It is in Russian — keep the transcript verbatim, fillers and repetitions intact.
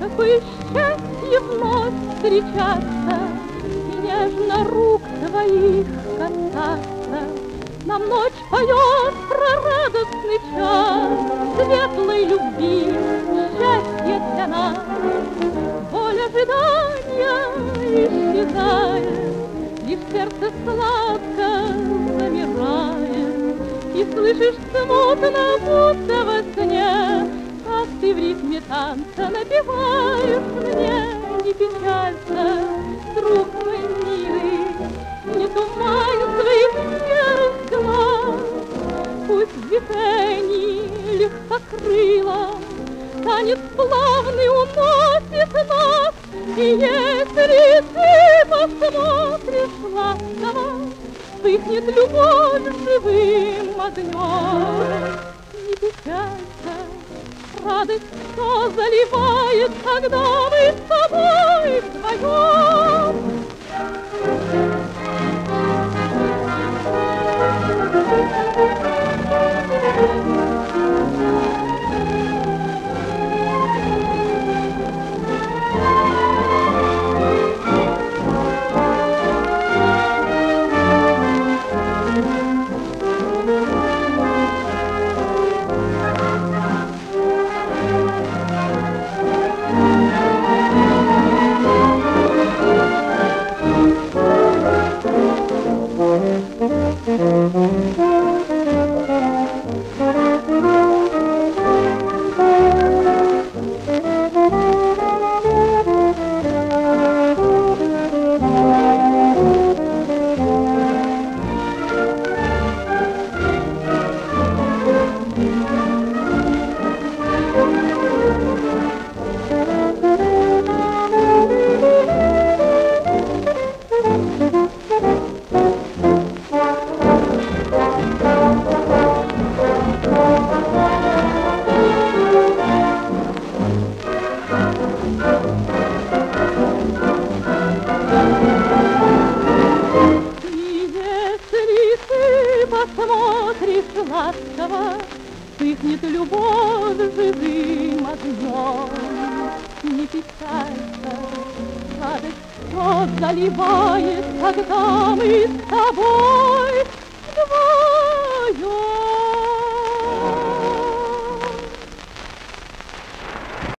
Какое счастье вновь встречаться и нежно рук твоих касаться. Нам ночь поет про радостный час светлой любви, счастье для нас. Боль ожидания исчезает, лишь сердце сладко замирает. И слышишь смутно, будто во сне, как ты в ритме танца напеваешь мне. Не печалься, друг мой милый, не тумань своих серых глаз. Пусть в движении легкокрылом танец плавный уносит нас. И если ты посмотришь ласково, вспыхнет любовь живым огнем. Не печалься, радость все заливает, когда мы с тобой вдвоем. Посмотришь ласково, вспыхнет любовь живым огнем. Не печалься, радость все заливает, когда мы с тобой